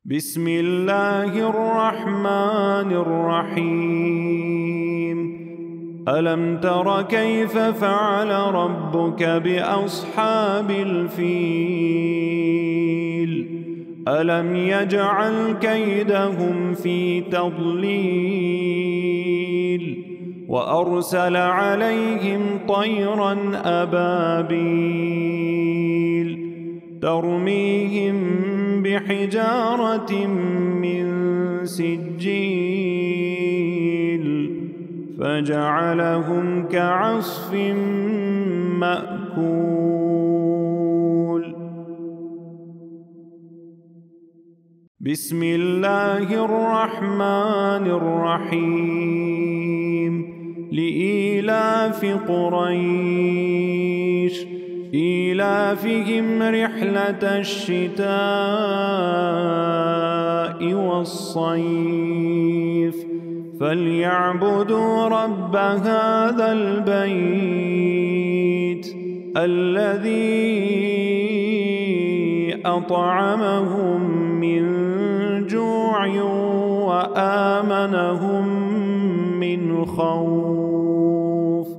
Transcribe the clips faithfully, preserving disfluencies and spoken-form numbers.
بسم الله الرحمن الرحيم ألم تر كيف فعل ربك بأصحاب الفيل ألم يجعل كيدهم في تضليل وأرسل عليهم طيرا أبابيل ترميهم بحجارة من سجيل فجعلهم كعصف مأكول. بسم الله الرحمن الرحيم لإيلاف قريش إيلافهم رحلة الشتاء والصيف فليعبدوا رب هذا البيت الذي أطعمهم من جوع وآمنهم من خوف.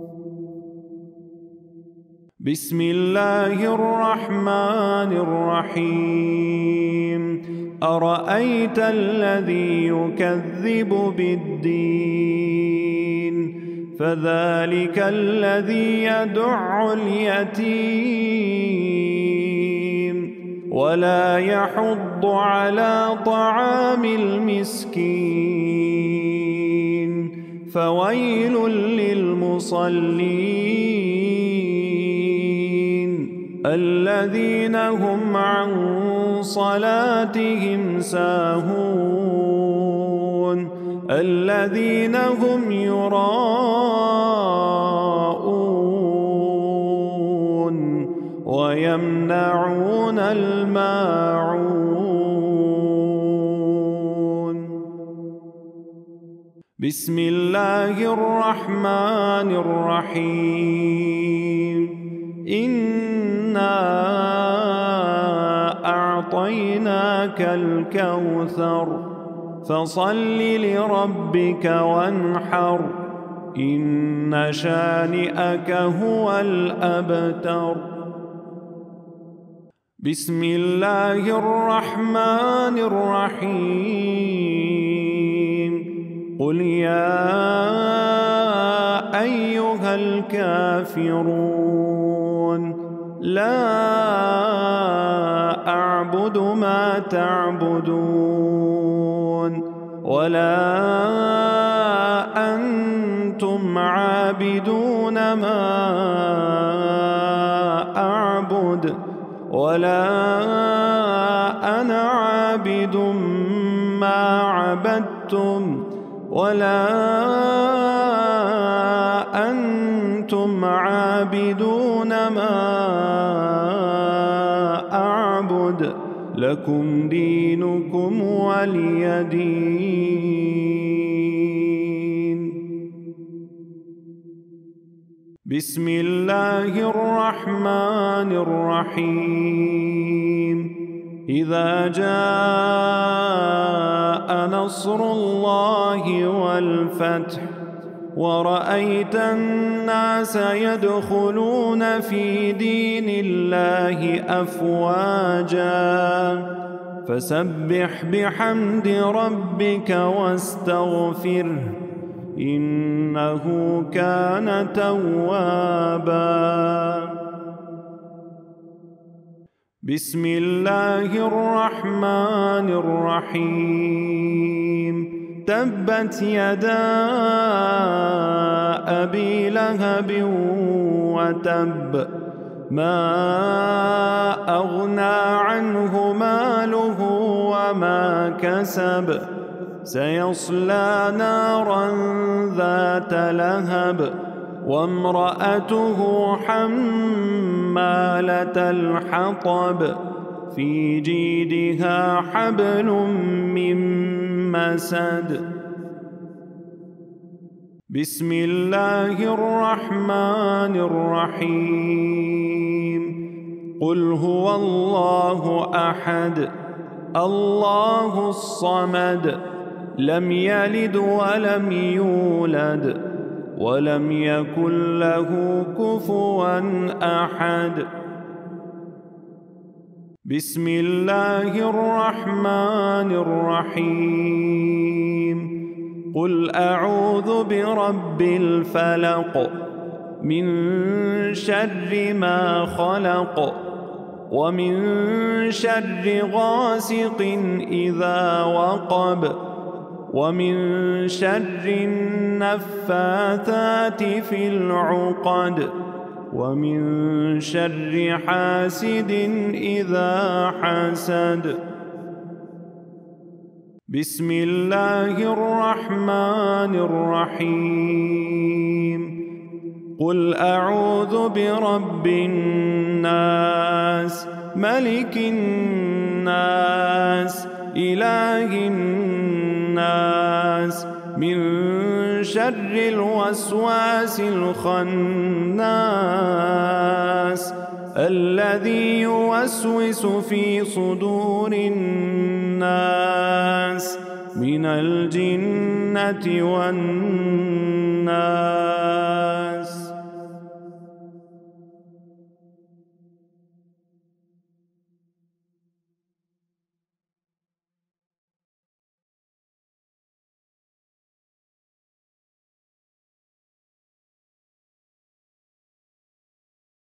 بسم الله الرحمن الرحيم أرأيت الذي يكذب بالدين فذلك الذي يدع اليتيم ولا يحض على طعام المسكين فويل للمصلين الذين هم عن صلاتهم ساهون الذين هم يراءون ويمنعون الماعون. بسم الله الرحمن الرحيم إنا أعطيناك الكوثر فصل لربك وانحر إن شانئك هو الأبتر. بسم الله الرحمن الرحيم قل يا أيها الكافرون لا أعبد ما تعبدون ولا أنتم عابدون ما أعبد ولا أنا عابد ما عبدتم ولا أنتم عابدون ما أعبد لكم دينكم ولي دين. بسم الله الرحمن الرحيم إذا جاء نصر الله والفتح ورأيت الناس يدخلون في دين الله أفواجا فسبح بحمد ربك واستغفره إنه كان توابا. بسم الله الرحمن الرحيم تبت يدا أبي لهب وتب ما أغنى عنه ماله وما كسب سيصلى نارا ذات لهب وامرأته حمالة الحطب في جيدها حبل من مسد. بسم الله الرحمن الرحيم قل هو الله أحد الله الصمد لم يلد ولم يولد ولم يكن له كفوا أحد. بسم الله الرحمن الرحيم. قل أعوذ برب الفلق من شر ما خلق ومن شر غاسق إذا وقب ومن شر النفاثات في العقد ومن شر حاسد إذا حسد. بسم الله الرحمن الرحيم. قل أعوذ برب الناس ملك الناس إله الناس من شر الوسواس الخناس الذي يوسوس في صدور الناس من الجنة والناس.